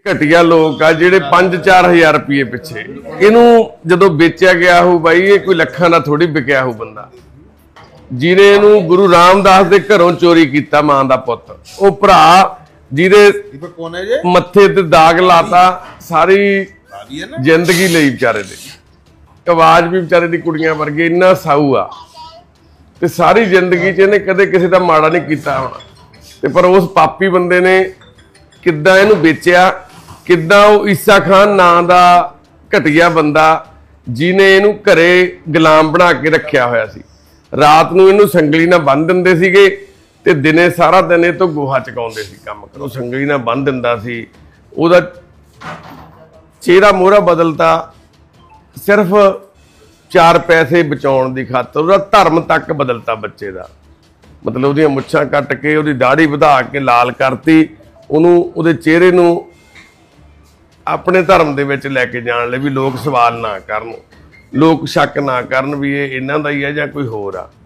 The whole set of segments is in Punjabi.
घटिया लोग आ जिहड़े 5-4 हज़ार रुपये पिछे इनू जदों बेचा गया हो बाई ये कोई लखां दा थोड़ी बिकिया हो बंदा जिहने इनू गुरु रामदास दे घरों चोरी कीता मां दा पुत ओ भरा जिहदे मत्थे ते दाग लाता सारी जिंदगी लई बेचारे दे आवाज भी बेचारे दी कुड़ियां वर्गे इन्ना साऊ आ ते सारी जिंदगी च इहने कदे किसी दा माड़ा नहीं कीता होना ते पर उस पापी बंदे ने किद्दां इहनू बेचिया किद्दां ओ ईसा खान नां दा घटिया बंदा जिहने इहनू घरे गुलाम बना के रखिया होया सी रात नूं इहनू संगली नाल बंन दिंदे सीगे ते दिने सारा दिन इह तों गोहा चकाउंदे सी काम करो संगली नाल बंन दिंदा सी ओहदा चेहरा मोहरा बदलता सिर्फ 4 पैसे बचाउण दी खातर ओहदा धर्म तक बदलता बच्चे दा मतलब ओहदियां मुच्छां कट के ओहदी दाढ़ी वधा के लाल करती ਉਹਨੂੰ ਉਹਦੇ ਚਿਹਰੇ ਨੂੰ ਆਪਣੇ ਧਰਮ ਦੇ ਵਿੱਚ ਲੈ ਕੇ ਜਾਣ ਲਈ ਵੀ ਲੋਕ ਸਵਾਲ ਨਾ ਕਰਨ ਲੋਕ ਸ਼ੱਕ ਨਾ ਕਰਨ ਵੀ ਇਹ ਇਹਨਾਂ ਦਾ ਹੀ ਹੈ ਜਾਂ ਕੋਈ ਹੋਰ ਆ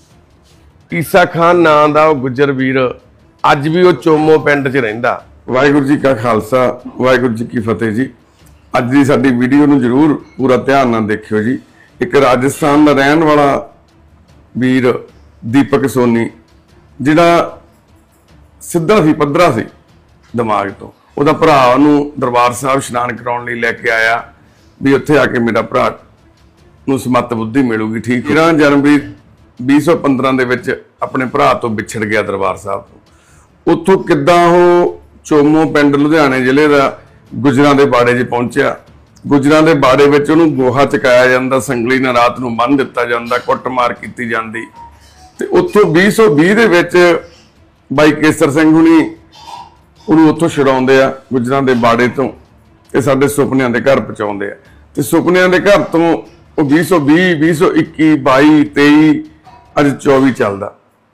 ਈਸਾ ਖਾਨ ਨਾਂ ਦਾ ਉਹ ਗੁੱਜਰ ਵੀਰ ਅੱਜ ਵੀ ਉਹ ਚੋਮੋ ਪਿੰਡ 'ਚ ਰਹਿੰਦਾ ਵਾਹਿਗੁਰੂ ਜੀ ਕਾ ਖਾਲਸਾ ਵਾਹਿਗੁਰੂ ਜੀ ਕੀ ਫਤਿਹ ਜੀ ਅੱਜ ਦੀ ਸਾਡੀ ਵੀਡੀਓ ਨੂੰ ਜ਼ਰੂਰ ਪੂਰਾ ਧਿਆਨ ਨਾਲ ਦੇਖਿਓ ਜੀ ਇੱਕ ਰਾਜਸਥਾਨ ਦਾ ਰਹਿਣ ਵਾਲਾ ਵੀਰ ਦੀਪਕ ਸੋਨੀ ਜਿਹੜਾ ਸਿੱਧਾ ਸੀ ਪੱਧਰਾ ਸੀ दिमाग तो ਉਹਦਾ ਭਰਾ ਨੂੰ ਦਰਬਾਰ ਸਾਹਿਬ ਇਸ਼ਨਾਨ ਕਰਾਉਣ ਲਈ ਲੈ ਕੇ ਆਇਆ ਵੀ ਉੱਥੇ ਆ ਕੇ ਮੇਰਾ ਭਰਾ ਨੂੰ ਸਮੱਤ ਬੁੱਧੀ ਮਿਲੂਗੀ ਠੀਕ 13 ਜਨਵਰੀ 2015 ਦੇ ਵਿੱਚ ਆਪਣੇ ਭਰਾ ਤੋਂ ਵਿਛੜ ਗਿਆ ਦਰਬਾਰ ਸਾਹਿਬ ਤੋਂ ਉੱਥੋਂ ਕਿੱਦਾਂ ਉਹ ਚੋਮੋ ਪਿੰਡ ਲੁਧਿਆਣੇ ਜ਼ਿਲ੍ਹੇ ਦਾ ਗੁਜਰਾਂ ਦੇ ਬਾੜੇ 'ਚ ਪਹੁੰਚਿਆ ਗੁਜਰਾਂ ਦੇ ਬਾੜੇ ਵਿੱਚ ਉਹਨੂੰ ਗੋਹਾ ਚਕਾਇਆ ਜਾਂਦਾ ਸੰਗਲੀ ਨਾਲ ਰਾਤ ਨੂੰ ਬੰਨ੍ਹ ਦਿੱਤਾ ਜਾਂਦਾ ਕੁੱਟਮਾਰ ਕੀਤੀ ਜਾਂਦੀ ਤੇ ਉੱਥੋਂ 2020 ਦੇ ਵਿੱਚ ਬਾਈ ਕੇਸਰ ਸਿੰਘ ਹੁਣੀ ਉਹਨੂੰ ਉੱਥੋਂ ਛਡਾਉਂਦੇ ਆ ਗੁਜਰਾਂ ਦੇ ਬਾੜੇ ਤੋਂ ਤੇ ਸਾਡੇ ਸੁਪਨਿਆਂ ਦੇ ਘਰ ਪਹੁੰਚਾਉਂਦੇ ਆ ਤੇ ਸੁਪਨਿਆਂ ਦੇ ਘਰ ਤੋਂ ਉਹ 2020 2021 22 23 ਅੱਜ 24 ਚੱਲਦਾ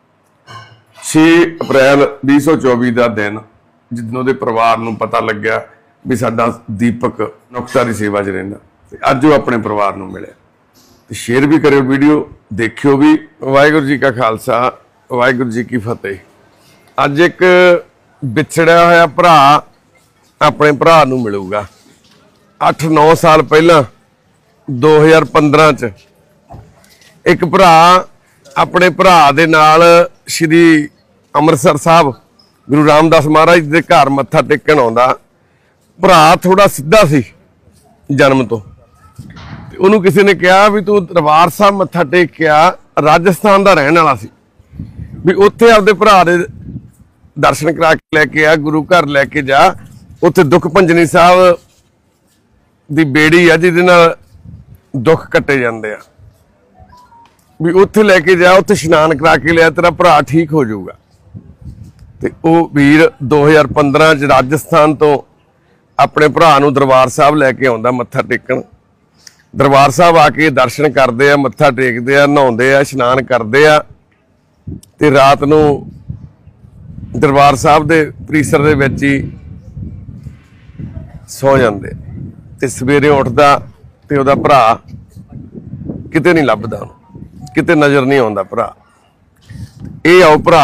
6 ਅਪ੍ਰੈਲ 2024 ਦਾ ਦਿਨ ਜਦੋਂ ਉਹਦੇ ਪਰਿਵਾਰ ਨੂੰ ਪਤਾ ਲੱਗਿਆ ਵੀ ਸਾਡਾ ਦੀਪਕ ਨੁਕਤਾ ਦੀ ਸੇਵਾ 'ਚ ਰਹਿੰਦਾ ਤੇ ਅੱਜ ਉਹ ਆਪਣੇ ਪਰਿਵਾਰ ਨੂੰ ਮਿਲਿਆ ਤੇ ਸ਼ੇਅਰ ਵੀ ਕਰਿਓ ਵੀਡੀਓ ਦੇਖਿਓ ਵੀ ਵਾਹਿਗੁਰੂ ਜੀ ਕਾ ਖਾਲਸਾ ਵਾਹਿਗੁਰੂ ਜੀ ਕੀ ਫਤਿਹ ਅੱਜ ਇੱਕ ਵਿਛੜਿਆ ਹੋਇਆ ਭਰਾ ਆਪਣੇ ਭਰਾ ਨੂੰ ਮਿਲੂਗਾ 8-9 ਸਾਲ ਪਹਿਲਾਂ 2015 ਚ ਇੱਕ ਭਰਾ ਆਪਣੇ ਭਰਾ ਦੇ ਨਾਲ ਸ਼੍ਰੀ ਅੰਮ੍ਰਿਤਸਰ ਸਾਹਿਬ ਗੁਰੂ ਰਾਮਦਾਸ ਮਹਾਰਾਜ ਦੇ ਘਰ ਮੱਥਾ ਟੇਕਣ ਆਉਂਦਾ ਭਰਾ ਥੋੜਾ ਸਿੱਧਾ ਸੀ ਜਨਮ ਤੋਂ ਤੇ ਉਹਨੂੰ ਕਿਸੇ ਨੇ ਕਿਹਾ ਵੀ ਤੂੰ ਦਰਬਾਰ ਸਾਹਿਬ ਮੱਥਾ ਟੇਕ ਕੇ ਆ ਰਾਜਸਥਾਨ ਦਾ ਰਹਿਣ ਵਾਲਾ ਸੀ ਵੀ ਉੱਥੇ ਆਪਦੇ ਭਰਾ ਦੇ दर्शन करा के लैके आ गुरु घर लैके जा उत्थे दुख भंजनी साहब दी बेड़ी आ जिहदे नाल दुख कट्टे जांदे आ भी उत्थे लैके जा उत्थे इशनान करा के लिया तेरा भरा ठीक हो जाऊगा ते ओ वीर 2015 च राजस्थान तो अपने भरा नूं दरबार साहब लैके आउंदा मत्था टेकण दरबार साहब आके दर्शन करदे आ मत्था टेकदे आ नहाउंदे आ इशनान करदे आ ते रात नूं दरबार साहब के परिसर दे विच ही सौ जाते ते सवेरे उठदा ते उहदा भरा किते नहीं लभदा किते नज़र नहीं आउंदा भरा ये आओ भरा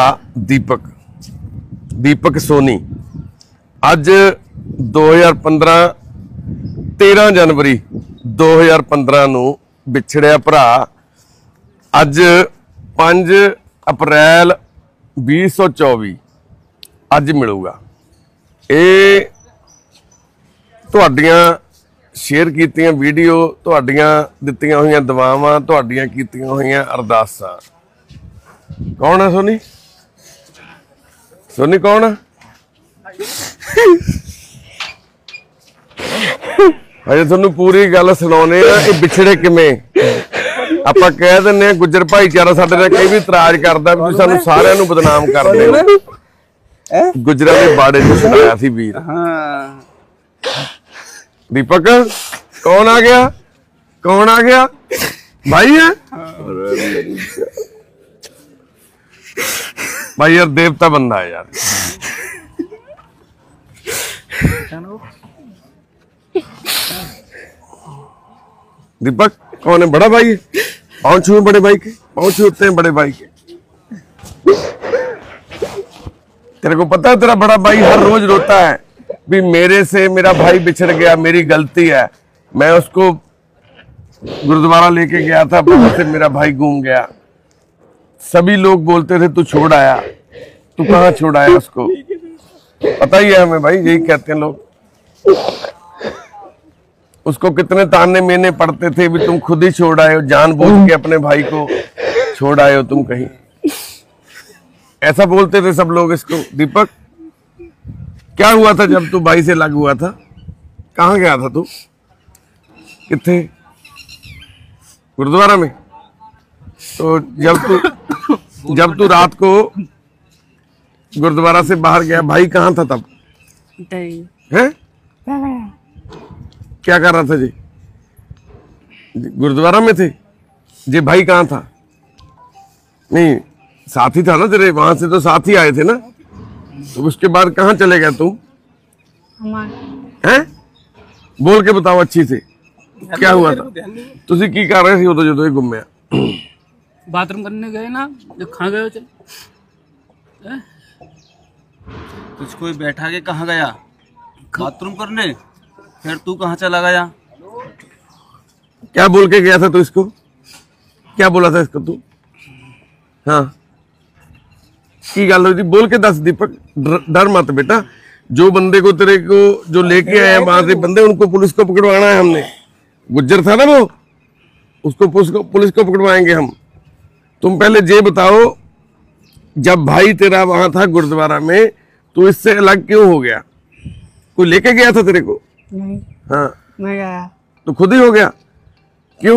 दीपक सोनी अज 2015 13 जनवरी 2015 नूं विछड़िया भरा अज 5 अप्रैल 2024 ਅੱਜ ਮਿਲੂਗਾ ਇਹ ਤੁਹਾਡੀਆਂ ਸ਼ੇਅਰ ਕੀਤੀਆਂ ਵੀਡੀਓ ਤੁਹਾਡੀਆਂ ਦਿੱਤੀਆਂ ਹੋਈਆਂ ਦੁਆਵਾਂ ਤੁਹਾਡੀਆਂ ਕੀਤੀਆਂ ਹੋਈਆਂ ਅਰਦਾਸਾਂ ਕੌਣ ਹੈ ਸੋਨੀ ਸੋਨੀ ਕੌਣ ਹੈ ਅਜੇ ਤੁਹਾਨੂੰ ਪੂਰੀ ਗੱਲ ਸੁਣਾਉਣੇ ਆ ਇਹ ਵਿਛੜੇ ਕਿਵੇਂ ਆਪਾਂ ਕਹਿ ਦਿੰਨੇ ਆ ਗੁੱਜਰ ਭਾਈਚਾਰਾ ਸਾਡੇ ਨਾਲ ਕਈ ਵੀ ਇਤਰਾਜ਼ ਕਰਦਾ ਵੀ ਸਾਨੂੰ ਸਾਰਿਆਂ ਨੂੰ ਬਦਨਾਮ ਕਰਦੇ ਹੋ गुजरा के बाड़े में सुनाया थी वीर दीपक कौन आ गया भाई है भाई यार देवता बंदा है यार दीपक कौन है बड़ा भाई पहुंचू बड़े भाई के पहुंचू उठते हैं बड़े भाई के तेरे को पता है तेरा बड़ा भाई हर रोज रोता है भी मेरे से मेरा भाई बिछड़ गया, मेरी गलती है, मैं उसको गुरुद्वारा लेके गया था, वहां से मेरा भाई गुम गया, सभी लोग बोलते थे तू छोड़ आया, तू कहाँ छोड़ आया, उसको पता ही है हमें भाई, यही कहते हैं लोग। उसको कितने ताने मेने पड़ते थे भी तुम खुद ही छोड़ आए हो, जानबूझ के अपने भाई को छोड़ आए हो तुम कहीं, ऐसा बोलते थे सब लोग इसको। दीपक क्या हुआ था जब तू भाई से अलग हुआ था, कहाँ गया था तू, किथे, गुरुद्वारा में? तो जब तू रात को गुरुद्वारा से बाहर गया, भाई कहाँ था तब? हैं? क्या कर रहा था जी? गुरुद्वारा में थे जी? भाई कहाँ था? नहीं, साथी था ना तेरे, वहां से तो साथी आए थे ना, तो उसके बाद कहाँ चले गए तुम? हैं? बोल के बताओ अच्छी से, क्या हुआ था? तुसी की कर रहे थे उदों जदों ये गुम्मिया? बाथरूम करने गए ना, जो खा गए चल। तुझको बैठा के कहाँ गया बाथरूम करने, फिर तू कहाँ चला गया? क्या बोल के गया था तू इसको, क्या बोला था इसको तू? हाँ की गल हुई थी, बोल के दस दीपक, डर मत बेटा, जो बंदे को तेरे को जो लेके आए हैं वहां से बंदे, उनको पुलिस को पकड़वाना है हमने। गुज्जर था ना वो, उसको पुलिस को पकड़वाएंगे हम। तुम पहले ये बताओ, जब भाई तेरा वहां था गुरुद्वारा में, तो इससे अलग क्यों हो गया? कोई लेके गया था तेरे को? नहीं। हाँ मैं गया तो खुद ही हो गया, क्यों?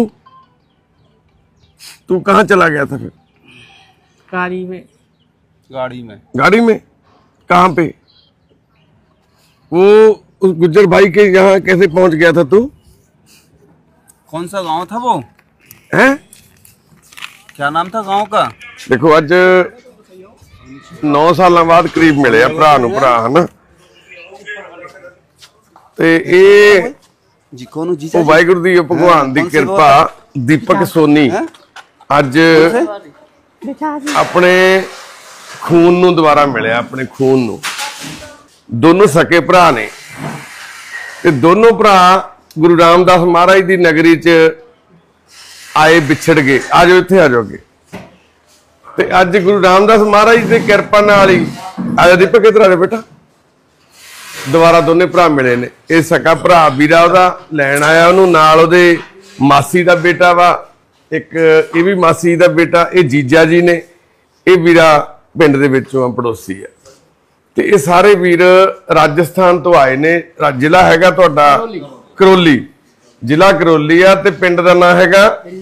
तू कहाँ चला गया था फिर? गाड़ी में। गाड़ी में कहाँ पे? वो उस गुज्जर भाई के यहाँ कैसे पहुंच गया था तू? कौन सा गांव था वो? हैं? क्या नाम था गांव का? देखो अज 9 साल बाद करीब मिले आ भरा नूं भरा, है ना, ते ये जी कौन जी? ਉਹ ਵਾਹਿਗੁਰੂ ਦੀ ਭਗਵਾਨ ਦੀ ਕਿਰਪਾ, ਦੀਪਕ ਸੋਨੀ ਅੱਜ ਆਪਣੇ ਖੂਨ ਨੂੰ ਦੁਬਾਰਾ ਮਿਲਿਆ, ਆਪਣੇ ਖੂਨ ਨੂੰ। ਦੋਨੋਂ ਸਕੇ ਭਰਾ ਨੇ ਤੇ ਦੋਨੋਂ ਭਰਾ ਗੁਰੂ ਰਾਮਦਾਸ ਮਹਾਰਾਜ ਦੀ ਨਗਰੀ 'ਚ ਆਏ, ਵਿਛੜ ਗਏ। ਆ ਜਾਓ ਇੱਥੇ ਆ ਜਾਓਗੇ। ਤੇ ਅੱਜ ਗੁਰੂ ਰਾਮਦਾਸ ਮਹਾਰਾਜ ਦੀ ਕਿਰਪਾ ਨਾਲ ਹੀ ਆ ਜਾ ਦੀਪਕ, ਇੱਧਰ ਆ ਜਾ ਬੇਟਾ, ਦੁਬਾਰਾ ਦੋਨੇ ਭਰਾ ਮਿਲੇ ਨੇ। ਇਹ ਸਕਾ ਭਰਾ ਵੀਰਾ ਉਹਦਾ ਲੈਣ ਆਇਆ ਉਹਨੂੰ, ਨਾਲ ਉਹਦੇ ਮਾਸੀ ਦਾ ਬੇਟਾ ਵਾ ਇੱਕ, ਇਹ ਵੀ ਮਾਸੀ ਦਾ ਬੇਟਾ, ਇਹ ਜੀਜਾ ਜੀ ਨੇ, ਇਹ ਵੀਰਾ ਪਿੰਡ ਦੇ ਵਿੱਚੋਂ ਆ, ਪੜੋਸੀ ਆ। ਤੇ ਇਹ ਸਾਰੇ ਵੀਰ ਰਾਜਸਥਾਨ ਤੋਂ ਆਏ ਨੇ। ਜ਼ਿਲ੍ਹਾ ਹੈਗਾ ਤੁਹਾਡਾ ਕਰੋਲੀ, ਜ਼ਿਲ੍ਹਾ ਕਰੋਲੀ ਆ, ਤੇ ਪਿੰਡ ਦਾ ਨਾਂ ਹੈਗਾ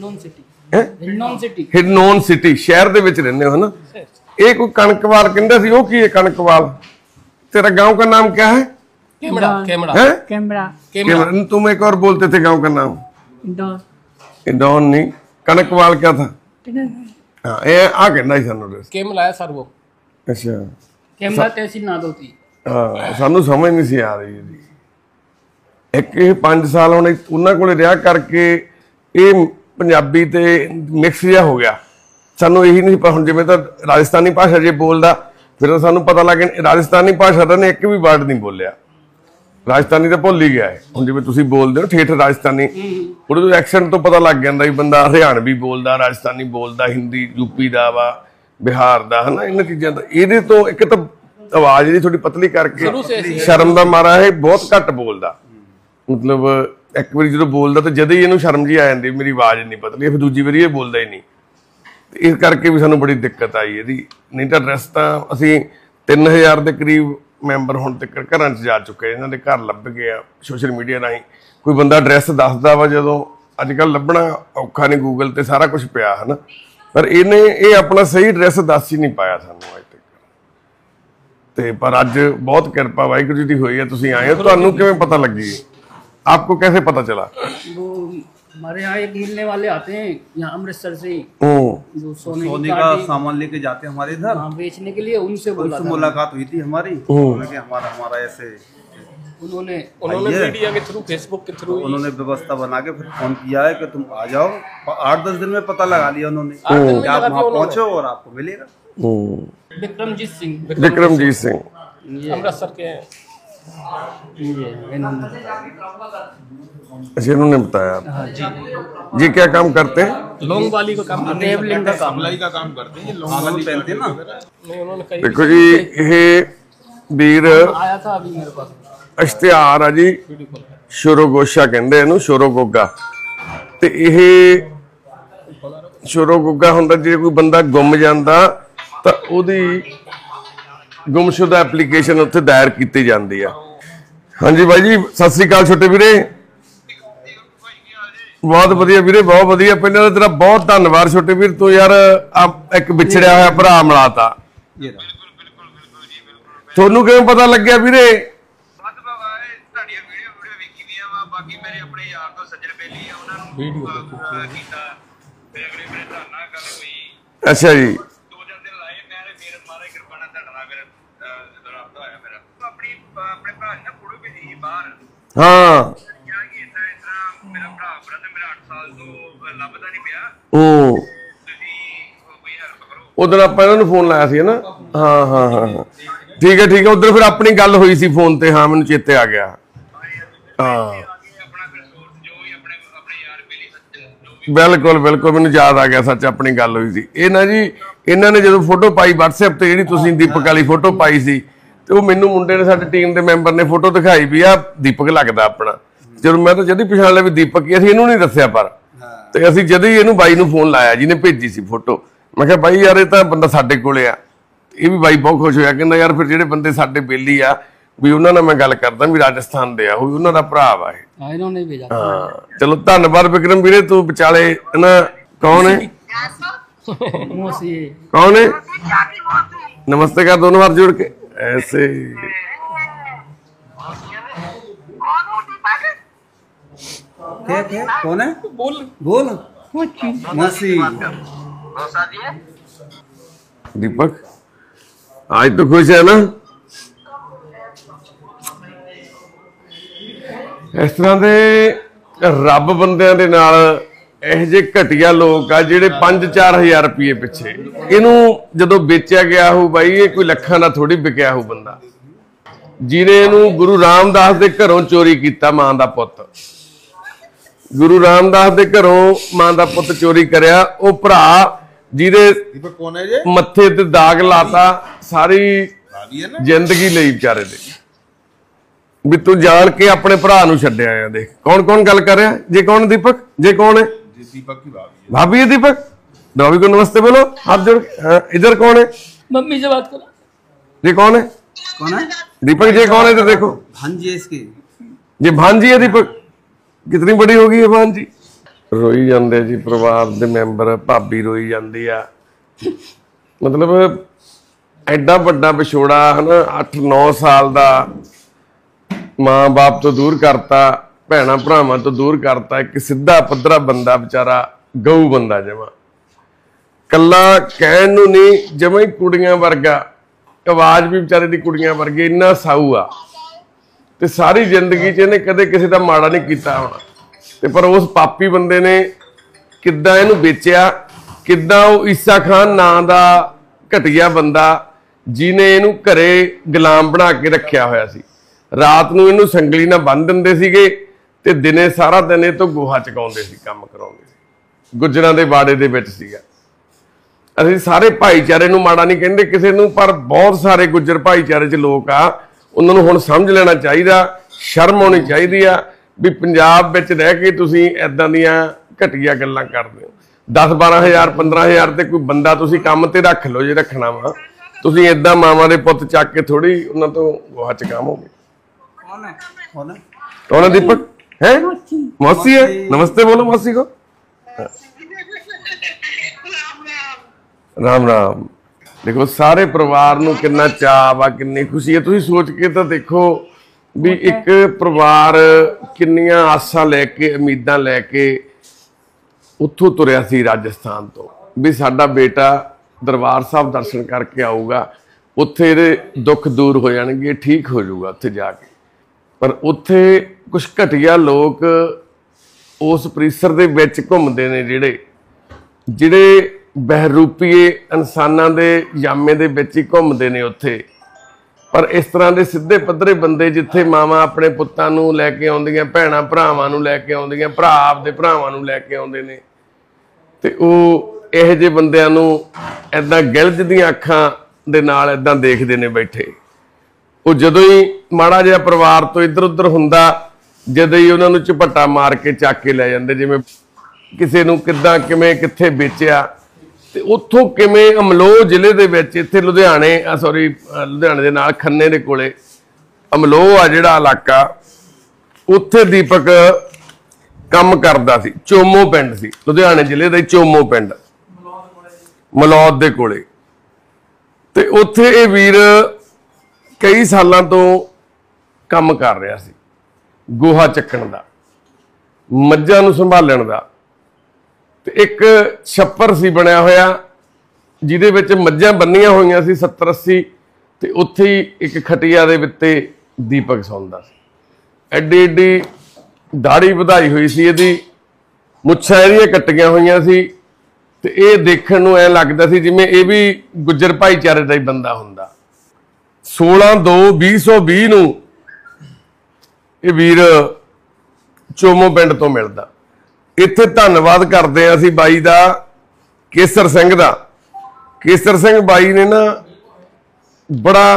ਹਿਰਨੌਨ ਸਿਟੀ। ਸ਼ਹਿਰ ਦੇ ਵਿੱਚ ਰਹਿੰਦੇ ਹੋ ਨਾ। ਇਹ ਕੋਈ ਕਣਕਵਾਲ ਕਹਿੰਦਾ ਸੀ, ਉਹ ਕੀ ਹੈ ਕਣਕਵਾਲ? तेरा गांव का नाम क्या है? कैमरा। कैमरा है? कैमरा। कैमरा। तुम एक और बोलते थे गांव का नाम? इंदौर नहीं, कनकवाल क्या था? हाँ, ये आ कहना ही सानू दस। केम लाया सर वो। अच्छा, कैमरा तहसील नाद होती। हाँ, सानू समझ नहीं सी आ रही जी। एक 5 साल होने उन्होंने कोले रिहा करके ये पंजाबी ते मिक्स जिहा हो गया। सानू यही नहीं पता, हुण जिवें तां राजस्थानी भाषा जे बोलदा, फिर सानू पता लग गया राजस्थानी भाषा का ने एक भी वर्ड नहीं बोलिया, राजस्थानी तो भुल ही गया है। हुण जिवें तुसीं बोलदे हो ठेठ राजस्थानी, ਉਹਦੇ ਐਕਸੈਂਟ ਤੋਂ ਪਤਾ ਲੱਗ ਜਾਂਦਾ ਵੀ ਬੰਦਾ ਹਰਿਆਣਵੀ ਬੋਲਦਾ, ਰਾਜਸਥਾਨੀ ਬੋਲਦਾ, ਹਿੰਦੀ ਯੂਪੀ ਦਾ ਵਾ, ਬਿਹਾਰ ਦਾ, ਹਨਾ, ਇਹਨਾਂ ਚੀਜ਼ਾਂ ਦਾ। ਇਹਦੇ ਤੋਂ ਇੱਕ ਤਾਂ ਆਵਾਜ਼ ਇਹਦੀ ਥੋੜੀ ਪਤਲੀ ਕਰਕੇ ਸ਼ਰਮ ਦਾ ਮਾਰਾ ਇਹ ਬਹੁਤ ਘੱਟ ਬੋਲਦਾ। ਮਤਲਬ ਇੱਕ ਵਾਰੀ ਜਦੋਂ ਬੋਲਦਾ ਤਾਂ ਜਦ ਹੀ ਇਹਨੂੰ ਸ਼ਰਮ ਜੀ ਆ ਜਾਂਦੀ, ਮੇਰੀ ਆਵਾਜ਼ ਇੰਨੀ ਪਤਲੀ, ਫਿਰ ਦੂਜੀ ਵਾਰੀ ਇਹ ਬੋਲਦਾ ਹੀ ਨਹੀਂ। ਇਸ ਕਰਕੇ ਵੀ ਸਾਨੂੰ ਬੜੀ ਦਿੱਕਤ ਆਈ ਇਹਦੀ। ਨਹੀਂ ਤਾਂ ਐਡਰੈਸ ਤਾਂ ਅਸੀਂ 3000 ਦੇ ਕਰੀਬ ਮੈਂਬਰ ਹੁਣ ਤੱਕ ਘਰਾਂ 'ਚ ਜਾ ਚੁੱਕੇ, ਇਹਨਾਂ ਦੇ ਘਰ ਲੱਭ ਗਏ ਆ ਸੋਸ਼ਲ ਮੀਡੀਆ ਰਾਹੀਂ। ਕੋਈ ਬੰਦਾ ਐਡਰੈਸ ਦੱਸਦਾ ਵਾ, ਜਦੋਂ ਅੱਜ ਕੱਲ੍ਹ ਲੱਭਣਾ ਔਖਾ ਨਹੀਂ, ਗੂਗਲ ਤੇ ਸਾਰਾ ਕੁਝ ਪਿਆ, ਹੈ ਨਾ, ਪਰ ਇਹਨੇ ਇਹ ਆਪਣਾ ਸਹੀ ਐਡਰੈਸ ਦੱਸ ਹੀ ਨਹੀਂ ਪਾਇਆ ਸਾਨੂੰ ਅੱਜ ਤੱਕ। ਤੇ ਪਰ ਅੱਜ ਬਹੁਤ ਕਿਰਪਾ ਵਾਹਿਗੁਰੂ ਜੀ ਦੀ ਹੋਈ ਹੈ, ਤੁਸੀਂ ਆਏ ਹੋ। ਤੁਹਾਨੂੰ ਕਿਵੇਂ ਪਤਾ ਲੱਗੀ? आपको कैसे पता चला? वो हमारे यहाँ एक मिलने वाले आते हैं यहाँ अमृतसर से, जो सोने का सामान लेके जाते हैं हमारे इधर बेचने के लिए। उनसे मुलाकात हुई थी हमारी, हमारा ऐसे उन्होंने मीडिया के थ्रू, फेसबुक के थ्रू उन्होंने व्यवस्था बना के फिर फोन किया है कि तुम आ जाओ। 8-10 दिन में पता लगा लिया उन्होंने कि आप वहाँ पहुँचो और आपको मिलेगा। विक्रमजीत सिंह अमृतसर के हैं। ये इन्होंने अच्छा इन्होंने बताया। हाँ जी, ये क्या काम करते हैं? लॉन्ग वाली का काम, टेबलिंग का काम। का काम करते हैं ये लोग आंगन पहनते हैं ना। नहीं, उन्होंने कहीं देखो जी ਇਹ ਵੀਰ आया था अभी मेरे पास ਇਸ਼ਤਿਹਾਰ ਆ ਜੀ, ਸ਼ੋਰੋਗੋਸ਼ਾ ਕਹਿੰਦੇ ਇਹਨੂੰ, ਸ਼ੋਰੋਗੋਗਾ। ਤੇ ਇਹ ਸ਼ੋਰੋਗੋਗਾ ਹੁੰਦਾ ਜੇ ਕੋਈ ਬੰਦਾ ਗੁੰਮ ਜਾਂਦਾ ਤਾਂ ਉਹਦੀ ਗੁੰਮਸ਼ੁਦਾ ਐਪਲੀਕੇਸ਼ਨ ਉੱਥੇ ਦਾਇਰ ਕੀਤੀ ਜਾਂਦੀ ਆ। ਹਾਂਜੀ ਬਾਈ ਜੀ, ਸਤਿ ਸ੍ਰੀ ਅਕਾਲ ਛੋਟੇ ਵੀਰੇ। ਬਹੁਤ ਵਧੀਆ ਵੀਰੇ, ਬਹੁਤ ਵਧੀਆ। ਪਹਿਲਾਂ ਤਾਂ ਤੇਰਾ ਬਹੁਤ ਧੰਨਵਾਦ ਛੋਟੇ ਵੀਰ, ਤੂੰ ਯਾਰ ਇੱਕ ਵਿਛੜਿਆ ਹੋਇਆ ਭਰਾ ਮਿਲਾਤਾ। ये रहा। ਤੁਹਾਨੂੰ ਕਿਵੇਂ ਪਤਾ ਲੱਗਿਆ ਵੀਰੇ? ਬਸ ਬਾਬਾ ਇਹ ਤੁਹਾਡੀਆਂ ਵੀਡੀਓ ਵੇਖੀ ਦੀਆਂ ਵਾ, ਬਾਕੀ ਮੇਰੇ ਆਪਣੇ ਯਾਰ ਤੋਂ ਸੱਜਣ ਬੇਲੀ ਆ, ਉਹਨਾਂ ਨੂੰ ਕੀਤਾ ਤੇ ਅਗਲੇ ਮੇਰੇ ਤੁਹਾਡੇ ਨਾਲ ਗੱਲ ਹੋਈ। ਅੱਛਾ ਜੀ, 2-4 ਦਿਨ ਲਾਏ ਮੈਂ ਫਿਰ ਮਾਰੇ ਕਿਰਪਾ ਨਾਲ ਤੁਹਾਡੇ ਨਾਲ ਫਿਰ ਰਾਬਤਾ ਹੋਇਆ ਮੇਰਾ। ਆਪਣੇ ਭਰਾ ਦੀ ਨਾ ਫੋਟੋ ਭੇਜੀ ਸੀ ਬਾਹਰ, ਹਾਂ ਕਿਹਾ ਕਿ ਇਸ ਤਰ੍ਹਾਂ ਮੇਰਾ ਭਰਾ ਤੇ ਮੇਰਾ 8 ਸਾਲ ਤੋਂ ਲੱਭਦਾ ਨਹੀਂ ਪਿਆ, ਉਹ ਤੁਸੀਂ ਕੋਈ ਹੈਲਪ ਕਰੋ। ਉਦੋਂ ਆਪਾਂ ਇਹਨਾਂ ਨੂੰ ਫੋਨ ਲਾਇਆ ਸੀ ਨਾ। ਹਾਂ ਹਾਂ ਹਾਂ ਹਾਂ, ਠੀਕ ਹੈ ਠੀਕ ਹੈ। ਉਧਰ ਫਿਰ ਆਪਣੀ ਗੱਲ ਹੋਈ ਸੀ ਫੋਨ ਤੇ, ਹਾਂ ਮੈਨੂੰ ਚੇਤੇ ਆ ਗਿਆ। ਹਾਂ ਆਪਣਾ ਫਿਰ ਸੋਰਸ ਜੋ ਵੀ ਆਪਣੇ ਯਾਰ ਬੇਲੀ ਸੱਜਣ ਜੋ ਵੀ ਬਿਲਕੁਲ ਬਿਲਕੁਲ, ਮੈਨੂੰ ਯਾਦ ਆ ਗਿਆ ਸੱਚ, ਆਪਣੀ ਗੱਲ ਹੋਈ ਸੀ। ਇਹ ਨਾ ਜੀ ਇਹਨਾਂ ਨੇ ਜਦੋਂ ਫੋਟੋ ਪਾਈ WhatsApp ਤੇ, ਜਿਹੜੀ ਤੁਸੀਂ ਦੀਪਕ ਵਾਲੀ ਫੋਟੋ ਪਾਈ ਸੀ, ਤੇ ਉਹ ਮੈਨੂੰ ਮੁੰਡੇ ਨੇ, ਸਾਡੇ ਟੀਮ ਦੇ ਮੈਂਬਰ ਨੇ ਫੋਟੋ ਦਿਖਾਈ ਵੀ ਆ ਦੀਪਕ ਲੱਗਦਾ ਆਪਣਾ। ਜਦੋਂ ਮੈਂ ਤਾਂ ਜਦ ਹੀ ਪਛਾਣ ਲਿਆ ਵੀ ਦੀਪਕ ਹੀ, ਅਸੀਂ ਇਹਨੂੰ ਨਹੀਂ ਦੱਸਿਆ ਪਰ, ਤੇ ਅਸੀਂ ਜਦ ਹੀ ਇਹਨੂੰ ਬਾਈ ਨੂੰ ਫੋਨ ਲਾਇਆ ਜਿਹਨੇ ਭੇਜੀ ਸੀ ਫੋਟੋ, ਮੈਂ ਕਿਹਾ ਬਾਈ ਯਾਰ ਇਹ ਤਾਂ ਬੰਦਾ ਸਾਡੇ ਕੋਲੇ ਆ। ਇਹ ਵੀ ਬਾਈ ਬਹੁਤ ਖੁਸ਼ ਹੋਇਆ, ਕਹਿੰਦਾ ਯਾਰ ਫਿਰ ਜਿਹੜੇ ਬੰਦੇ ਸਾਡੇ ਬੇਲੀ ਆ ਵੀ ਉਹਨਾਂ ਨਾਲ ਮੈਂ ਗੱਲ ਕਰਦਾ ਵੀ ਰਾਜਸਥਾਨ ਦੇ ਆ, ਉਹ ਉਹਨਾਂ ਦਾ ਭਰਾ ਵਾ ਇਹ। हाँ, इन्होंने भेजा। ਹਾਂ ਚਲੋ ਧੰਨਵਾਦ ਵਿਕਰਮ ਵੀਰੇ, ਤੂੰ ਵਿਚਾਲੇ ਨਾ। ਕੌਣ ਹੈ? मौसी कौन है? नमस्ते का दोनों हाथ जोड़ के ऐसे। क्या कौन है? बोल मौसी। दीपक आज तो खुश है ना? ਇਸ ਤਰ੍ਹਾਂ ਦੇ ਰੱਬ ਬੰਦਿਆਂ ਦੇ ਨਾਲ ਇਹੋ ਜਿਹੇ ਘਟੀਆ ਲੋਕ ਆ ਜਿਹੜੇ 5-4 ਹਜ਼ਾਰ ਰੁਪਏ ਪਿੱਛੇ, ਇਹਨੂੰ ਜਦੋਂ ਵੇਚਿਆ ਗਿਆ ਹੋ ਬਾਈ, ਇਹ ਕੋਈ ਲੱਖਾਂ ਦਾ ਥੋੜੀ ਵਿਕਿਆ ਹੋ ਬੰਦਾ, ਜਿਹਨੇ ਇਹਨੂੰ ਗੁਰੂ ਰਾਮਦਾਸ ਦੇ ਘਰੋਂ ਚੋਰੀ ਕੀਤਾ, ਮਾਂ ਦਾ ਪੁੱਤ। ਗੁਰੂ ਰਾਮਦਾਸ ਦੇ ਘਰੋਂ ਮਾਂ ਦਾ ਪੁੱਤ ਚੋਰੀ ਕਰਿਆ, ਉਹ ਭਰਾ ਜਿਹਦੇ दीपक कौन है ये? ਮੱਥੇ ਤੇ ਦਾਗ ਲਾਤਾ, ਸਾਰੀ भाभी है ना? ਜ਼ਿੰਦਗੀ ਲਈ ਵਿਚਾਰੇ ਦੇ, ਵੀ ਤੂੰ ਜਾਣ ਕੇ ਆਪਣੇ ਭਰਾ ਨੂੰ ਛੱਡਿਆ ਆ। ਦੇਖ ਕੌਣ ਕੌਣ ਗੱਲ ਕਰ ਰਿਹਾ। ਜੇ ਕੌਣ ਦੀਪਕ, ਜੇ कौन है? ये दीपक की भाभी है। भाभी है दीपक। भाभी को नमस्ते बोलो हाथ जोड़ के। हाँ, इधर कौन है? मम्मी से बात करो। ये कौन है? कौन है? दीपक जी कौन है? तो देखो भांजी है इसकी। ये भांजी है दीपक। कितनी बड़ी होगी ये भांजी? रोई जाते जी परिवार के मैंबर, भाभी रोई जाती आ। मतलब एडा बड़ा विछोड़ा है ना, 8-9 साल का माँ बाप तो दूर करता, भैणा भरावां तो दूर करता, एक सीधा पद्धरा बंदा बेचारा, गऊ बंदा जमा, कला कहण नूं नहीं, जमा ही कुड़ियां वर्गा, आवाज भी बेचारे दी कुड़ियां वर्गी, इन्ना साऊ आ ते सारी जिंदगी च इहने कदे किसी दा माड़ा नहीं कीता होना। ते पर उस पापी बंदे ने किद्दां इहनूं बेचिया, किद्दां ओह ईसा खान नां दा घटिया बंदा जिहने इहनूं घरे गुलाम बना के रखिया होया सी, रात नूं इहनूं संगली नाल बंन दिंदे सीगे ते दिने सारा दिन इह तों गोहा चकाउंदे सी, काम कराउंदे सी। गुजरां दे बाड़े दे विच सीगा। ਅਸੀਂ ਸਾਰੇ ਭਾਈਚਾਰੇ ਨੂੰ ਮਾੜਾ ਨਹੀਂ ਕਹਿੰਦੇ ਕਿਸੇ ਨੂੰ, ਪਰ ਬਹੁਤ ਸਾਰੇ ਗੁੱਜਰ ਭਾਈਚਾਰੇ 'ਚ ਲੋਕ ਆ, ਉਹਨਾਂ ਨੂੰ ਹੁਣ ਸਮਝ ਲੈਣਾ ਚਾਹੀਦਾ, ਸ਼ਰਮ ਆਉਣੀ ਚਾਹੀਦੀ ਆ ਵੀ ਪੰਜਾਬ ਵਿੱਚ ਰਹਿ ਕੇ ਤੁਸੀਂ ਐਦਾਂ ਦੀਆਂ ਘਟੀਆ ਗੱਲਾਂ ਕਰਦੇ ਹੋ। 10-12 ਹਜ਼ਾਰ 15 ਹਜ਼ਾਰ ਤੇ ਕੋਈ ਬੰਦਾ ਤੁਸੀਂ ਕੰਮ ਤੇ ਰੱਖ ਲਓ ਜੇ ਰੱਖਣਾ ਵਾ, ਤੁਸੀਂ ਐਦਾਂ ਮਾਵਾਂ ਦੇ ਪੁੱਤ ਚੱਕ ਕੇ ਥੋੜੀ ਉਹਨਾਂ ਤੋਂ ਗੋਹਾ ਚਕਾਵੋਗੇ। कौन है? कौन है? कौन है दीपक? है मौसी है। नमस्ते बोलो मौसी को। राम राम। देखो सारे परिवार नूं किन्ना चाਅ वा, किन्नी खुशी है। तुसीं सोच के तो देखो भी एक परिवार किन्नियां आसां लैके, उम्मीदां लैके उत्थों तुरिया सी राजस्थान तो, भी साडा बेटा दरबार साहब दर्शन करके आऊगा, उत्थे इहदे दुख दूर हो जाणगे, ठीक हो जाऊगा उत्थे जाके। पर उत्थे कुछ घटिया लोग उस परिसर दे विच घुमदे ने, ਜਿਹੜੇ ਬਹਿਰੂਪੀਏ ਇਨਸਾਨਾਂ ਦੇ ਜਾਮੇ ਦੇ ਵਿੱਚ ਹੀ ਘੁੰਮਦੇ ਨੇ ਉੱਥੇ, ਪਰ ਇਸ ਤਰ੍ਹਾਂ ਦੇ ਸਿੱਧੇ ਪੱਧਰੇ ਬੰਦੇ ਜਿੱਥੇ ਮਾਵਾਂ ਆਪਣੇ ਪੁੱਤਾਂ ਨੂੰ ਲੈ ਕੇ ਆਉਂਦੀਆਂ, ਭੈਣਾਂ ਭਰਾਵਾਂ ਨੂੰ ਲੈ ਕੇ ਆਉਂਦੀਆਂ, ਭਰਾ ਆਪਦੇ ਭਰਾਵਾਂ ਨੂੰ ਲੈ ਕੇ ਆਉਂਦੇ ਨੇ, ਤੇ ਉਹ ਇਹੋ ਜਿਹੇ ਬੰਦਿਆਂ ਨੂੰ ਏਦਾਂ ਗਿਲਝਦੀਆਂ ਅੱਖਾਂ ਦੇ ਨਾਲ ਏਦਾਂ ਦੇਖਦੇ ਨੇ ਬੈਠੇ। ਉਹ ਜਦੋਂ ਹੀ ਮਾੜਾ ਜਿਹਾ ਪਰਿਵਾਰ ਤੋਂ ਇੱਧਰ ਉੱਧਰ ਹੁੰਦਾ, ਜਦੋਂ ਹੀ ਉਹਨਾਂ ਨੂੰ ਝਪੱਟਾ ਮਾਰ ਕੇ ਚੱਕ ਕੇ ਲੈ ਜਾਂਦੇ, ਜਿਵੇਂ ਕਿਸੇ ਨੂੰ ਕਿੱਦਾਂ ਕਿਵੇਂ ਕਿੱਥੇ ਵੇਚਿਆ। ਤੇ ਉੱਥੋਂ ਕਿਵੇਂ ਅਮਲੋਹ ਜ਼ਿਲ੍ਹੇ ਦੇ ਵਿੱਚ, ਇੱਥੇ ਲੁਧਿਆਣੇ ਦੇ ਨਾਲ ਖੰਨੇ ਦੇ ਕੋਲੇ ਅਮਲੋਹ ਆ ਜਿਹੜਾ ਇਲਾਕਾ, ਉੱਥੇ ਦੀਪਕ ਕੰਮ ਕਰਦਾ ਸੀ। ਚੋਮੋ ਪਿੰਡ ਸੀ, ਲੁਧਿਆਣੇ ਜ਼ਿਲ੍ਹੇ ਦਾ ਚੋਮੋ ਪਿੰਡ, ਮਲੌਦ ਦੇ ਕੋਲੇ। ਤੇ ਉੱਥੇ ਇਹ ਵੀਰ ਕਈ ਸਾਲਾਂ ਤੋਂ ਕੰਮ ਕਰ ਰਿਹਾ ਸੀ, ਗੋਹਾ ਚੱਕਣ ਦਾ, ਮੱਝਾਂ ਨੂੰ ਸੰਭਾਲਣ ਦਾ। ਤੇ ਇੱਕ ਛੱਪਰ ਸੀ ਬਣਿਆ ਹੋਇਆ ਜਿਹਦੇ ਵਿੱਚ ਮੱਝਾਂ ਬੰਨੀਆਂ ਹੋਈਆਂ ਸੀ 70-80, ਤੇ ਉੱਥੇ ਹੀ ਇੱਕ ਖਟੀਆ ਦੇ ਉੱਤੇ ਦੀਪਕ ਸੌਂਦਾ ਸੀ। ਐਡੀ ਐਡੀ ਦਾੜੀ ਵਧਾਈ ਹੋਈ ਸੀ ਇਹਦੀ, ਮੁੱਛਾਂ ਇਹਦੀਆਂ ਕੱਟੀਆਂ ਹੋਈਆਂ ਸੀ, ਤੇ ਇਹ ਦੇਖਣ ਨੂੰ ਐ ਲੱਗਦਾ ਸੀ ਜਿਵੇਂ ਇਹ ਵੀ ਗੁੱਜਰ ਭਾਈਚਾਰੇ ਦਾ ਹੀ ਬੰਦਾ ਹੁੰਦਾ। 16/2/2020 ਨੂੰ ਇਹ ਵੀਰ ਚੋਮੋ ਪਿੰਡ ਤੋਂ ਮਿਲਦਾ। ਇੱਥੇ ਧੰਨਵਾਦ ਕਰਦੇ ਆ ਅਸੀਂ ਬਾਈ ਦਾ, ਕੇਸਰ ਸਿੰਘ ਦਾ। ਕੇਸਰ ਸਿੰਘ ਬਾਈ ਨੇ ਨਾ ਬੜਾ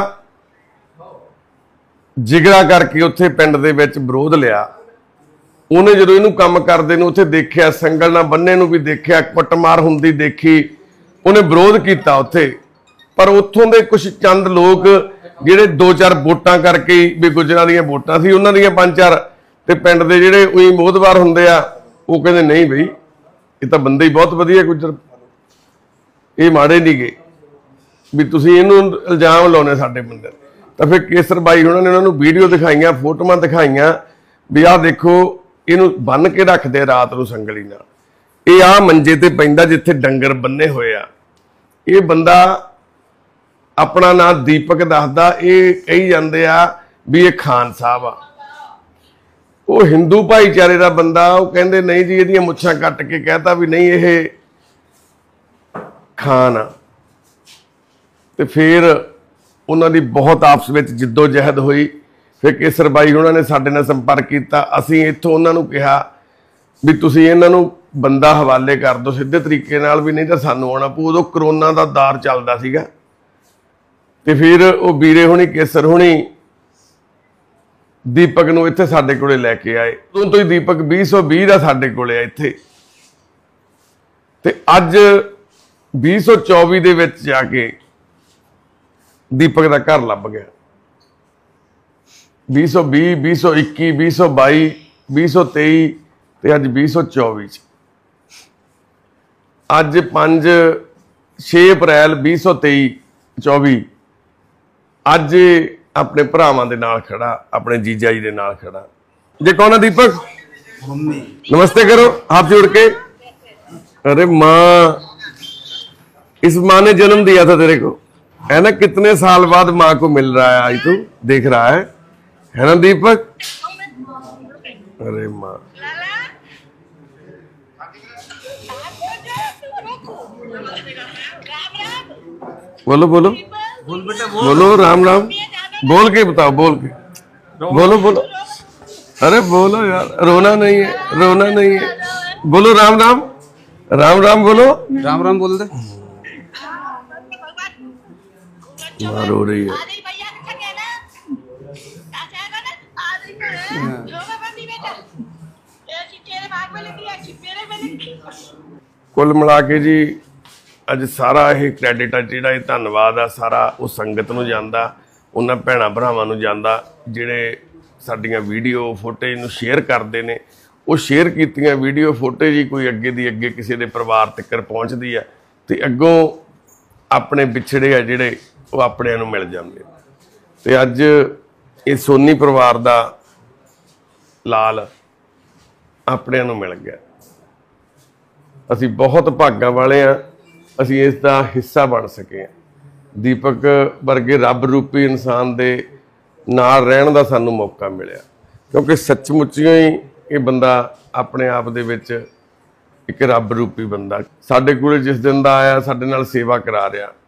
ਜਿਗਰਾ ਕਰਕੇ ਉੱਥੇ ਪਿੰਡ ਦੇ ਵਿੱਚ ਵਿਰੋਧ ਲਿਆ। ਉਹਨੇ ਜਦੋਂ ਇਹਨੂੰ ਕੰਮ ਕਰਦੇ ਨੂੰ ਉੱਥੇ ਦੇਖਿਆ, ਸੰਗਲ ਨਾਲ ਬੰਨੇ ਨੂੰ ਵੀ ਦੇਖਿਆ, ਕੁੱਟਮਾਰ ਹੁੰਦੀ ਦੇਖੀ, ਉਹਨੇ ਵਿਰੋਧ ਕੀਤਾ ਉੱਥੇ। ਪਰ ਉੱਥੋਂ ਦੇ ਕੁਝ ਚੰਦ ਲੋਕ ਜਿਹੜੇ 2-4 ਵੋਟਾਂ ਕਰਕੇ ਵੀ ਗੁੱਜਰਾਂ ਦੀਆਂ ਵੋਟਾਂ ਸੀ, ਉਹਨਾਂ ਦੀਆਂ 5-4, ਤੇ ਪਿੰਡ ਦੇ ਜਿਹੜੇ ਉਹੀ ਮੋਹਤਬਾਰ ਹੁੰਦੇ ਆ, ਉਹ ਕਹਿੰਦੇ ਨਹੀਂ ਬਈ ਇਹ ਤਾਂ ਬੰਦੇ ਹੀ ਬਹੁਤ ਵਧੀਆ ਗੁੱਜਰ, ਇਹ ਮਾੜੇ ਨਹੀਂ ਗੇ, ਵੀ ਤੁਸੀਂ ਇਹਨੂੰ ਇਲਜ਼ਾਮ ਲਾਉਣੇ ਸਾਡੇ ਬੰਦੇ। ਤਾਂ ਫਿਰ ਕੇਸਰ ਬਾਈ ਉਹਨਾਂ ਨੇ ਉਹਨਾਂ ਨੂੰ ਵੀਡੀਓ ਦਿਖਾਈਆਂ, ਫੋਟੋਆਂ ਦਿਖਾਈਆਂ ਵੀ ਆਹ ਦੇਖੋ ਇਹਨੂੰ ਬੰਨ ਕੇ ਰੱਖਦੇ ਰਾਤ ਨੂੰ ਸੰਗਲੀ ਨਾਲ, ਇਹ ਆਹ ਮੰਜੇ ਤੇ ਪੈਂਦਾ ਜਿੱਥੇ ਡੰਗਰ ਬੰਨੇ ਹੋਏ ਆ। ਇਹ ਬੰਦਾ ਆਪਣਾ ਨਾਂ ਦੀਪਕ ਦੱਸਦਾ, ਇਹ ਕਹੀ ਜਾਂਦੇ ਆ ਵੀ ਇਹ ਖਾਨ ਸਾਹਿਬ ਆ। ਉਹ ਹਿੰਦੂ ਭਾਈਚਾਰੇ ਦਾ ਬੰਦਾ, ਉਹ ਕਹਿੰਦੇ ਨਹੀਂ ਜੀ ਇਹਦੀਆਂ ਮੁੱਛਾਂ ਕੱਟ ਕੇ ਕਹਿਤਾ ਵੀ ਨਹੀਂ ਇਹ ਖਾਨ ਆ। ਤੇ ਫਿਰ ਉਹਨਾਂ ਦੀ ਬਹੁਤ ਆਪਸ ਵਿੱਚ ਜਿੱਦੋ ਜਹਿਦ ਹੋਈ। ਫਿਰ ਕੇਸਰ ਬਾਈ ਉਹਨਾਂ ਨੇ ਸਾਡੇ ਨਾਲ ਸੰਪਰਕ ਕੀਤਾ। ਅਸੀਂ ਇੱਥੋਂ ਉਹਨਾਂ ਨੂੰ ਕਿਹਾ ਵੀ ਤੁਸੀਂ ਇਹਨਾਂ ਨੂੰ ਬੰਦਾ ਹਵਾਲੇ ਕਰ ਦਿਓ ਸਿੱਧੇ ਤਰੀਕੇ ਨਾਲ, ਵੀ ਨਹੀਂ ਤਾਂ ਸਾਨੂੰ ਆਉਣਾ ਪਊ। ਉਦੋਂ ਕਰੋਨਾ ਦਾ ਦੌਰ ਚੱਲਦਾ ਸੀਗਾ। ਤੇ ਫਿਰ ਉਹ ਵੀਰੇ ਹੁਣੀ, ਕੇਸਰ ਹੁਣੀ ਦੀਪਕ ਨੂੰ ਇੱਥੇ ਸਾਡੇ ਕੋਲੇ ਲੈ ਕੇ ਆਏ। ਉਦੋਂ ਤੋਂ ਹੀ ਦੀਪਕ 2020 ਦਾ ਸਾਡੇ ਕੋਲੇ ਆ ਇੱਥੇ। ਤੇ ਅੱਜ 2024 ਦੇ ਵਿੱਚ ਜਾ ਕੇ ਦੀਪਕ ਦਾ ਘਰ ਲੱਭ ਗਿਆ। 2020, 2021, 2022, 2023 ਤੇ ਅੱਜ 2024 ਚ। ਅੱਜ 6 ਅਪ੍ਰੈਲ 2023-24 ਅੱਜ ਆਪਣੇ ਭਰਾਵਾਂ ਦੇ ਨਾਲ ਖੜਾ, ਆਪਣੇ जीजा जी ਦੇ ਨਾਲ खड़ा। ये कौन है दीपक? मम्मी नमस्ते करो हाथ जोड़ के। अरे माँ, इस माँ ने जन्म दिया था तेरे को, है ना? कितने साल बाद माँ को मिल रहा है, आज तू देख रहा है ना दीपक? अरे माँ, बोलो बोलो बोलो, राम राम बोल के बताओ, बोल के बोलो बोलो। अरे बोलो यार, रोना नहीं है, रोना नहीं है, बोलो राम राम, राम राम बोलो, राम राम बोल दे। माँ रो रही है। कुल मिला के जी ਅੱਜ ਸਾਰਾ ਇਹ ਕ੍ਰੈਡਿਟ ਆ ਜਿਹੜਾ, ਇਹ ਧੰਨਵਾਦ ਆ ਸਾਰਾ ਉਹ ਸੰਗਤ ਨੂੰ ਜਾਂਦਾ, ਉਹਨਾਂ ਭੈਣਾਂ ਭਰਾਵਾਂ ਨੂੰ ਜਾਂਦਾ ਜਿਹੜੇ ਸਾਡੀਆਂ ਵੀਡੀਓ ਫੁਟੇਜ ਨੂੰ ਸ਼ੇਅਰ ਕਰਦੇ ਨੇ। ਉਹ ਸ਼ੇਅਰ ਕੀਤੀਆਂ ਵੀਡੀਓ ਫੁਟੇਜ ਹੀ ਕੋਈ ਅੱਗੇ ਦੀ ਅੱਗੇ ਕਿਸੇ ਦੇ ਪਰਿਵਾਰ ਤੱਕ ਪਹੁੰਚਦੀ ਆ, ਤੇ ਅੱਗੋਂ ਆਪਣੇ ਵਿਛੜੇ ਆ ਜਿਹੜੇ ਉਹ ਆਪਣਿਆਂ ਨੂੰ ਮਿਲ ਜਾਂਦੇ। ਤੇ ਅੱਜ ਇਹ ਸੋਨੀ ਪਰਿਵਾਰ ਦਾ ਲਾਲ ਆਪਣਿਆਂ ਨੂੰ ਮਿਲ ਗਿਆ। ਅਸੀਂ ਬਹੁਤ ਭਾਗਾਂ ਵਾਲੇ ਆ, ਅਸੀਂ ਇਸ ਦਾ ਹਿੱਸਾ ਬਣ ਸਕੇ। ਦੀਪਕ ਵਰਗੇ ਰੱਬ ਰੂਪੀ ਇਨਸਾਨ ਦੇ ਨਾਲ ਰਹਿਣ ਦਾ ਸਾਨੂੰ ਮੌਕਾ ਮਿਲਿਆ, ਕਿਉਂਕਿ ਸੱਚਮੁੱਚੀਆਂ ਹੀ ਇਹ ਬੰਦਾ ਆਪਣੇ ਆਪ ਦੇ ਵਿੱਚ ਇੱਕ ਰੱਬ ਰੂਪੀ ਬੰਦਾ। ਸਾਡੇ ਕੋਲ ਜਿਸ ਦਿਨ ਦਾ ਆਇਆ, ਸਾਡੇ ਨਾਲ ਸੇਵਾ ਕਰਾ ਰਿਹਾ,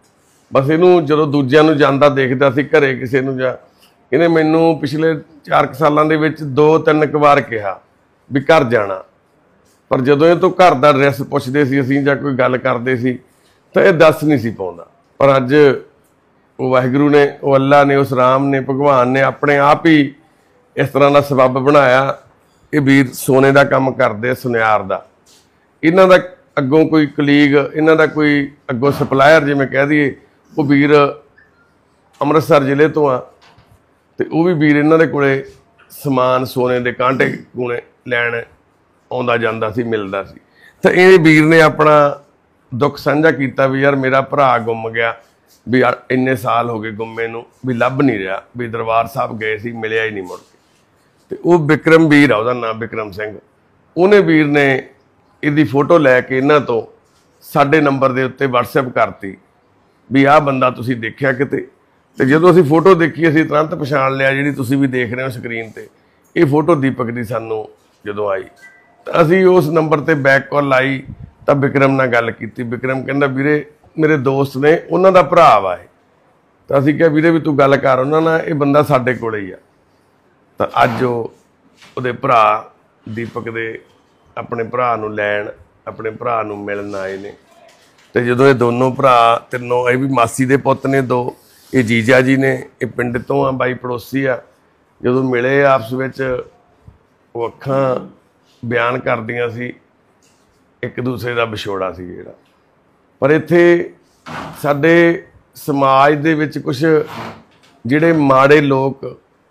ਬਸ ਇਹਨੂੰ ਜਦੋਂ ਦੂਜਿਆਂ ਨੂੰ ਜਾਂਦਾ ਦੇਖਦਾ ਸੀ ਘਰੇ ਕਿਸੇ ਨੂੰ ਜਾਂ ਇਹਨੇ ਮੈਨੂੰ ਪਿਛਲੇ 4 ਸਾਲਾਂ ਦੇ ਵਿੱਚ 2-3 ਵਾਰ ਕਿਹਾ ਵੀ ਘਰ ਜਾਣਾ, ਪਰ ਜਦੋਂ ਇਹ ਤੋਂ ਘਰ ਦਾ ਐਡਰੈਸ ਪੁੱਛਦੇ ਸੀ ਅਸੀਂ ਜਾਂ ਕੋਈ ਗੱਲ ਕਰਦੇ ਸੀ ਤਾਂ ਇਹ ਦੱਸ ਨਹੀਂ ਸੀ ਪਾਉਂਦਾ। ਪਰ ਅੱਜ ਉਹ ਵਾਹਿਗੁਰੂ ਨੇ, ਉਹ ਅੱਲਾ ਨੇ, ਉਸ ਰਾਮ ਨੇ, ਭਗਵਾਨ ਨੇ ਆਪਣੇ ਆਪ ਹੀ ਇਸ ਤਰ੍ਹਾਂ ਦਾ ਸਬੱਬ ਬਣਾਇਆ। ਇਹ ਵੀਰ ਸੋਨੇ ਦਾ ਕੰਮ ਕਰਦੇ, ਸੁਨਿਆਰ ਦਾ। ਇਹਨਾਂ ਦਾ ਅੱਗੋਂ ਕੋਈ ਕਲੀਗ, ਇਹਨਾਂ ਦਾ ਕੋਈ ਅੱਗੋਂ ਸਪਲਾਇਰ ਜਿਵੇਂ ਕਹਿ ਦਈਏ, ਉਹ ਵੀਰ ਅੰਮ੍ਰਿਤਸਰ ਜ਼ਿਲ੍ਹੇ ਤੋਂ ਆ ਤੇ ਉਹ ਵੀ ਵੀਰ ਇਹਨਾਂ ਦੇ ਕੋਲੇ ਸਮਾਨ ਸੋਨੇ ਦੇ ਕਾਂਟੇ ਕੂਣੇ ਲੈਣ ਆਉਂਦਾ ਜਾਂਦਾ ਸੀ, ਮਿਲਦਾ ਸੀ। ਤਾਂ ਇਹ ਵੀਰ ਨੇ ਆਪਣਾ ਦੁੱਖ ਸਾਂਝਾ ਕੀਤਾ ਵੀ ਯਾਰ ਮੇਰਾ ਭਰਾ ਗੁੰਮ ਗਿਆ, ਵੀ ਇੰਨੇ ਸਾਲ ਹੋ ਗਏ ਗੁੰਮੇ ਨੂੰ, ਵੀ ਲੱਭ ਨਹੀਂ ਰਿਹਾ, ਵੀ ਦਰਬਾਰ ਸਾਹਿਬ ਗਏ ਸੀ ਮਿਲਿਆ ਹੀ ਨਹੀਂ ਮੁੜ ਕੇ। ਤੇ ਉਹ ਬਿਕਰਮ ਵੀਰ ਆ, ਉਹਦਾ ਨਾਮ ਬਿਕਰਮ ਸਿੰਘ। ਉਹਨੇ ਵੀਰ ਨੇ ਇਹਦੀ ਫੋਟੋ ਲੈ ਕੇ ਇਹਨਾਂ ਤੋਂ ਸਾਡੇ ਨੰਬਰ ਦੇ ਉੱਤੇ WhatsApp ਕਰਤੀ ਵੀ ਆਹ ਬੰਦਾ ਤੁਸੀਂ ਦੇਖਿਆ ਕਿਤੇ। ਤੇ ਜਦੋਂ ਅਸੀਂ ਫੋਟੋ ਦੇਖੀ ਅਸੀਂ ਤੁਰੰਤ ਪਛਾਣ ਲਿਆ, ਜਿਹੜੀ ਤੁਸੀਂ ਵੀ ਦੇਖ ਰਹੇ ਹੋ ਸਕਰੀਨ ਤੇ, ਇਹ ਫੋਟੋ ਦੀਪਕ ਦੀ ਸਾਨੂੰ ਜਦੋਂ ਆਈ ਤਾਂ ਅਸੀਂ ਉਸ ਨੰਬਰ ਤੇ ਬੈਕ ਕਾਲ ਲਾਈ ਤਾਂ ਬਿਕਰਮ ਨਾਲ ਗੱਲ ਕੀਤੀ। ਬਿਕਰਮ ਕਹਿੰਦਾ ਵੀਰੇ ਮੇਰੇ ਦੋਸਤ ਨੇ, ਉਹਨਾਂ ਦਾ ਭਰਾ ਵਾ ਇਹ। ਤਾਂ ਅਸੀਂ ਕਿਹਾ ਵੀਰੇ ਵੀ ਤੂੰ ਗੱਲ ਕਰ ਉਹਨਾਂ ਨਾਲ, ਇਹ ਬੰਦਾ ਸਾਡੇ ਕੋਲੇ ਹੀ ਆ। ਤਾਂ ਅੱਜ ਉਹਦੇ ਭਰਾ ਦੀਪਕ ਦੇ ਆਪਣੇ ਭਰਾ ਨੂੰ ਲੈਣ, ਆਪਣੇ ਭਰਾ ਨੂੰ ਮਿਲਣ ਆਏ ਨੇ। ਤੇ ਜਦੋਂ ਇਹ ਦੋਨੋਂ ਭਰਾ ਤਿੰਨੋਂ, ਇਹ ਵੀ ਮਾਸੀ ਦੇ ਪੁੱਤ ਨੇ ਦੋ, ਇਹ ਜੀਜਾ ਜੀ ਨੇ, ਇਹ ਪਿੰਡ ਤੋਂ ਆ, ਬਾਈ ਪੜੋਸੀ ਆ, ਜਦੋਂ ਮਿਲੇ ਆਪਸ ਵਿੱਚ ਉਹ ਅੱਖਾਂ ਬਿਆਨ ਕਰਦੀਆਂ ਸੀ ਇੱਕ ਦੂਸਰੇ ਦਾ ਵਿਛੋੜਾ ਸੀ ਜਿਹੜਾ। ਪਰ ਇੱਥੇ ਸਾਡੇ ਸਮਾਜ ਦੇ ਵਿੱਚ ਕੁਝ ਜਿਹੜੇ ਮਾੜੇ ਲੋਕ,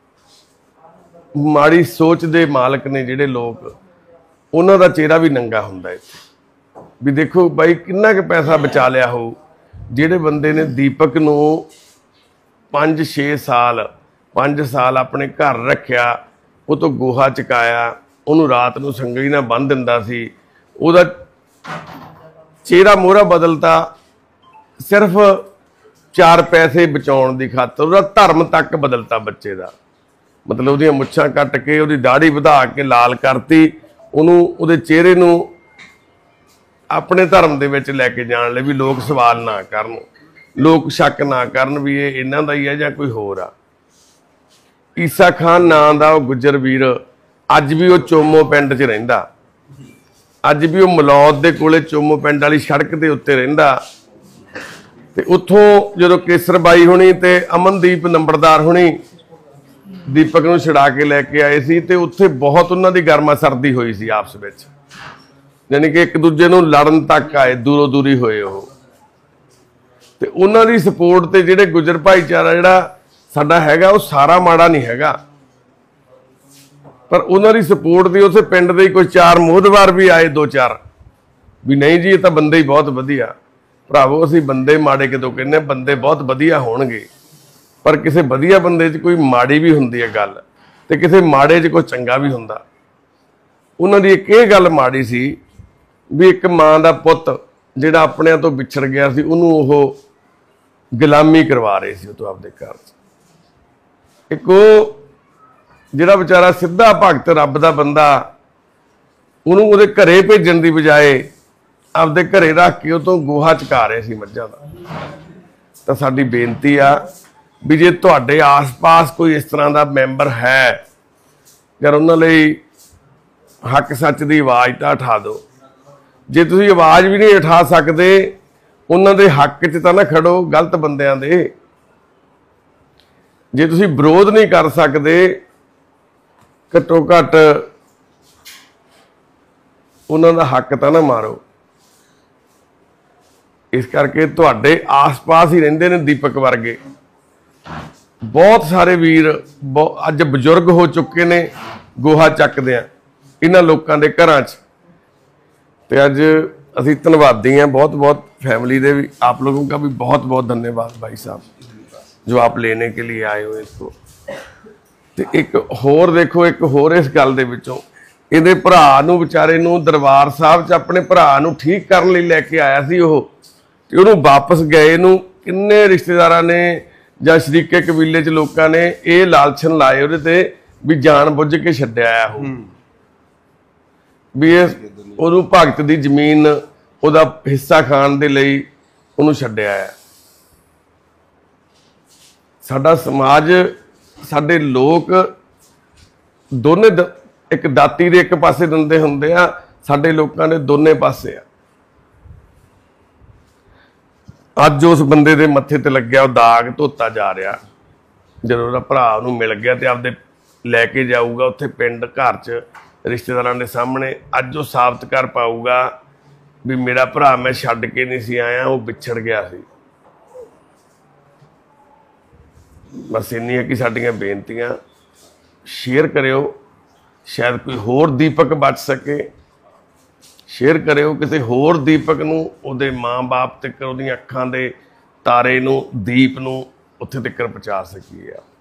ਮਾੜੀ ਸੋਚ ਦੇ ਮਾਲਕ ਨੇ ਜਿਹੜੇ ਲੋਕ, ਉਹਨਾਂ ਦਾ ਚਿਹਰਾ ਵੀ ਨੰਗਾ ਹੁੰਦਾ ਇੱਥੇ। ਵੀ ਦੇਖੋ ਬਾਈ ਕਿੰਨਾ ਕੁ ਪੈਸਾ ਬਚਾ ਲਿਆ ਹੋਊ ਜਿਹੜੇ ਬੰਦੇ ਨੇ ਦੀਪਕ ਨੂੰ 5-6 ਸਾਲ ਆਪਣੇ ਘਰ ਰੱਖਿਆ, ਉਹ ਤੋਂ ਗੋਹਾ ਚਕਾਇਆ, ਉਹਨੂੰ ਰਾਤ ਨੂੰ ਸੰਗਲੀ ਨਾਲ ਬੰਨ੍ਹ ਦਿੰਦਾ ਸੀ, ਉਹਦਾ ਚਿਹਰਾ ਮੋਹਰਾ ਬਦਲਤਾ ਸਿਰਫ 4 ਪੈਸੇ ਬਚਾਉਣ ਦੀ ਖਾਤਰ, ਉਹਦਾ ਧਰਮ ਤੱਕ ਬਦਲਤਾ ਬੱਚੇ ਦਾ। ਮਤਲਬ ਉਹਦੀਆਂ ਮੁੱਛਾਂ ਕੱਟ ਕੇ, ਉਹਦੀ ਦਾੜੀ ਵਧਾ ਕੇ ਲਾਲ ਕਰਤੀ, ਉਹਨੂੰ, ਉਹਦੇ ਚਿਹਰੇ ਨੂੰ ਆਪਣੇ ਧਰਮ ਦੇ ਵਿੱਚ ਲੈ ਕੇ ਜਾਣ ਲਈ ਵੀ ਲੋਕ ਸਵਾਲ ਨਾ ਕਰਨ, ਲੋਕ ਸ਼ੱਕ ਨਾ ਕਰਨ ਵੀ ਇਹ ਇਹਨਾਂ ਦਾ ਹੀ ਹੈ ਜਾਂ ਕੋਈ ਹੋਰ ਆ। ਈਸਾ ਖਾਨ ਨਾਂ ਦਾ ਉਹ ਗੁੱਜਰ ਵੀਰ ਅੱਜ ਵੀ ਉਹ ਚੋਮੋ ਪਿੰਡ 'ਚ ਰਹਿੰਦਾ, ਅੱਜ ਵੀ ਉਹ ਮਲੌਦ ਦੇ ਕੋਲੇ ਚੋਮੋ ਪਿੰਡ ਵਾਲੀ ਸੜਕ ਦੇ ਉੱਤੇ ਰਹਿੰਦਾ। ਤੇ ਉੱਥੋਂ ਜਦੋਂ ਕੇਸਰ ਬਾਈ ਹੁਣੀ ਤੇ ਅਮਨਦੀਪ ਨੰਬਰਦਾਰ ਹੁਣੀ ਦੀਪਕ ਨੂੰ ਛੁਡਾ ਕੇ ਲੈ ਕੇ ਆਏ ਸੀ ਤੇ ਉੱਥੇ ਬਹੁਤ ਉਹਨਾਂ ਦੀ ਗਰਮਾ ਸਰਦੀ ਹੋਈ ਸੀ ਆਪਸ ਵਿੱਚ, ਯਾਨੀ ਕਿ ਇੱਕ ਦੂਜੇ ਨੂੰ ਲੜਨ ਤੱਕ ਆਏ, ਦੂਰੋਂ ਦੂਰੀ ਹੋਏ ਉਹ। ਤੇ ਉਹਨਾਂ ਦੀ ਸਪੋਰਟ ਤੇ ਜਿਹੜੇ ਗੁੱਜਰ ਭਾਈਚਾਰਾ ਜਿਹੜਾ ਸਾਡਾ ਹੈਗਾ ਉਹ ਸਾਰਾ ਮਾੜਾ ਨਹੀਂ ਹੈਗਾ, ਪਰ ਉਹਨਾਂ ਦੀ ਸਪੋਰਟ ਦੀ ਉਸੇ ਪਿੰਡ ਦੇ ਕੋਈ 4 ਮੋਹਦਵਾਰ ਵੀ ਆਏ, 2-4 ਵੀ ਨਹੀਂ ਜੀ ਇਹ ਤਾਂ ਬੰਦੇ ਹੀ ਬਹੁਤ ਵਧੀਆ। ਭਰਾਵੋ ਅਸੀਂ ਬੰਦੇ ਮਾੜੇ ਕਿਦੋਂ ਕਹਿੰਦੇ, ਬੰਦੇ ਬਹੁਤ ਵਧੀਆ ਹੋਣਗੇ, ਪਰ ਕਿਸੇ ਵਧੀਆ ਬੰਦੇ 'ਚ ਕੋਈ ਮਾੜੀ ਵੀ ਹੁੰਦੀ ਹੈ ਗੱਲ, ਤੇ ਕਿਸੇ ਮਾੜੇ 'ਚ ਕੋਈ ਚੰਗਾ ਵੀ ਹੁੰਦਾ। ਉਹਨਾਂ ਦੀ ਇੱਕ ਇਹ ਗੱਲ ਮਾੜੀ ਸੀ ਵੀ ਇੱਕ ਮਾਂ ਦਾ ਪੁੱਤ ਜਿਹੜਾ ਆਪਣਿਆਂ ਤੋਂ ਵਿਛੜ ਗਿਆ ਸੀ, ਉਹਨੂੰ ਉਹ ਗੁਲਾਮੀ ਕਰਵਾ ਰਹੇ ਸੀ ਉਹ ਤੋਂ ਆਪਦੇ ਘਰ 'ਚ। ਇੱਕ ਉਹ ਜਿਹੜਾ ਵਿਚਾਰਾ ਸਿੱਧਾ ਭਗਤ ਰੱਬ ਦਾ ਬੰਦਾ, ਉਹਨੂੰ ਉਹਦੇ ਘਰੇ ਭੇਜਣ ਦੀ ਬਜਾਏ ਆਪਦੇ ਘਰੇ ਰੱਖ ਕੇ ਉਹ ਤੋਂ ਗੋਹਾ ਚਕਾ ਰਹੇ ਸੀ ਮੱਝਾਂ ਦਾ। ਤਾਂ ਸਾਡੀ ਬੇਨਤੀ ਆ ਵੀ ਜੇ ਤੁਹਾਡੇ ਆਸ-ਪਾਸ ਕੋਈ ਇਸ ਤਰ੍ਹਾਂ ਦਾ ਮੈਂਬਰ ਹੈ, ਯਾਰ ਉਹਨਾਂ ਲਈ ਹੱਕ ਸੱਚ ਦੀ ਆਵਾਜ਼ ਤਾਂ ਉਠਾ ਦਿਓ। ਜੇ ਤੁਸੀਂ ਆਵਾਜ਼ ਵੀ ਨਹੀਂ ਉਠਾ ਸਕਦੇ, ਉਹਨਾਂ ਦੇ ਹੱਕ 'ਚ ਤਾਂ ਨਾ ਖੜੋ ਗਲਤ ਬੰਦਿਆਂ ਦੇ। ਜੇ ਤੁਸੀਂ ਵਿਰੋਧ ਨਹੀਂ ਕਰ ਸਕਦੇ, ਘੱਟੋ ਘੱਟ ਉਹਨਾਂ ਦਾ ਹੱਕ ਤਾਂ ਨਾ ਮਾਰੋ। ਇਸ ਕਰਕੇ ਤੁਹਾਡੇ ਆਸ-ਪਾਸ ਹੀ ਰਹਿੰਦੇ ਨੇ ਦੀਪਕ ਵਰਗੇ ਬਹੁਤ ਸਾਰੇ ਵੀਰ, ਅੱਜ ਬਜ਼ੁਰਗ ਹੋ ਚੁੱਕੇ ਨੇ, ਗੋਹਾ ਚੱਕਦੇ ਆ ਇਹਨਾਂ ਲੋਕਾਂ ਦੇ ਘਰਾਂ 'ਚ। ਤੇ ਅੱਜ ਅਸੀਂ ਧੰਨਵਾਦੀ हैं, बहुत बहुत फैमिली दे भी, आप लोगों का भी बहुत बहुत धन्यवाद भाई साहब जो आप लेने के लिए आए हो इसको। ਤੇ ਇੱਕ ਹੋਰ ਦੇਖੋ, ਇੱਕ ਹੋਰ ਇਸ ਗੱਲ ਦੇ ਵਿੱਚੋਂ ਇਹਦੇ ਭਰਾ ਨੂੰ ਵਿਚਾਰੇ ਨੂੰ ਦਰਬਾਰ ਸਾਹਿਬ 'ਚ ਆਪਣੇ ਭਰਾ ਨੂੰ ਠੀਕ ਕਰਨ ਲਈ ਲੈ ਕੇ ਆਇਆ ਸੀ ਉਹ, ਤੇ ਉਹਨੂੰ ਵਾਪਸ ਗਏ ਨੂੰ ਕਿੰਨੇ ਰਿਸ਼ਤੇਦਾਰਾਂ ਨੇ ਜਾਂ ਸ਼ਰੀਕੇ ਕਬੀਲੇ 'ਚ ਲੋਕਾਂ ਨੇ ਇਹ ਲਾਲਚਨ ਲਾਏ ਉਹਦੇ ਤੇ ਵੀ ਜਾਣ ਬੁੱਝ ਕੇ ਛੱਡਿਆ ਆ ਉਹ, ਵੀ ਇਹ ਉਹਨੂੰ ਭਗਤ ਦੀ ਜ਼ਮੀਨ ਉਹਦਾ ਹਿੱਸਾ ਖਾਣ ਦੇ ਲਈ ਉਹਨੂੰ ਛੱਡਿਆ ਆ। ਸਾਡਾ ਸਮਾਜ, ਸਾਡੇ ਲੋਕ ਦੋਨੇ ਇੱਕ ਦਾਤੀ ਦੇ ਇੱਕ ਪਾਸੇ ਦਿੰਦੇ ਹੁੰਦੇ ਆ, ਸਾਡੇ ਲੋਕਾਂ ਦੇ ਦੋਨੇ ਪਾਸੇ ਆ। ਅੱਜ ਉਸ ਬੰਦੇ ਦੇ ਮੱਥੇ ਤੇ ਲੱਗਿਆ ਉਹ ਦਾਗ ਧੋਤਾ ਜਾ ਰਿਹਾ। ਜਦੋਂ ਉਹਦਾ ਭਰਾ ਉਹਨੂੰ ਮਿਲ ਗਿਆ ਤੇ ਆਪਦੇ ਲੈ ਕੇ ਜਾਊਗਾ ਉੱਥੇ ਪਿੰਡ ਘਰ 'ਚ ਰਿਸ਼ਤੇਦਾਰਾਂ ਦੇ ਸਾਹਮਣੇ, ਅੱਜ ਉਹ ਸਾਬਤ ਕਰ ਪਾਊਗਾ ਵੀ ਮੇਰਾ ਭਰਾ ਮੈਂ ਛੱਡ ਕੇ ਨਹੀਂ ਸੀ ਆਇਆ, ਉਹ ਵਿਛੜ ਗਿਆ ਸੀ। ਬਸ ਇੰਨੀ ਹੈ ਕਿ ਸਾਡੀਆਂ ਬੇਨਤੀਆਂ ਸ਼ੇਅਰ ਕਰਿਓ, ਸ਼ਾਇਦ ਕੋਈ ਹੋਰ ਦੀਪਕ ਬਚ ਸਕੇ। ਸ਼ੇਅਰ ਕਰਿਓ ਕਿਸੇ ਹੋਰ ਦੀਪਕ ਨੂੰ, ਉਹਦੇ ਮਾਂ-ਬਾਪ ਤੱਕ, ਉਹਦੀਆਂ ਅੱਖਾਂ ਦੇ ਤਾਰੇ ਨੂੰ, ਦੀਪ ਨੂੰ ਉੱਥੇ ਤੱਕ ਪਹੁੰਚਾ ਸਕੀਏ।